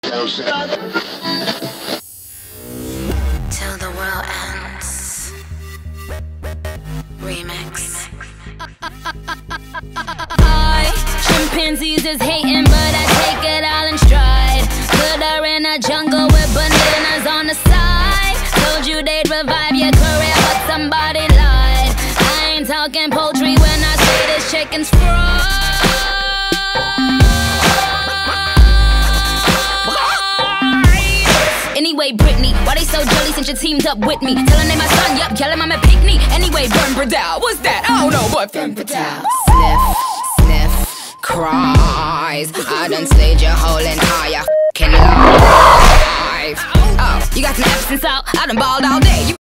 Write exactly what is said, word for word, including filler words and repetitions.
Till the world ends. Remix. I, chimpanzees is hating, but I take it all in stride. Put her in a jungle with bananas on the side. Told you they'd revive your career, but somebody lied. I ain't talking poultry when I say this chicken's fried. Anyway, Britney, why they so jelly since you teamed up with me? Tellin' they my son, yup, yellin' I'm a picnic. Anyway, Femme Fatale, what's that? I don't know, but Femme Fatale. Sniff, sniff, cries. I done slayed your whole entire f***ing life. Oh, you got some Epsom salt? I done balled all day. You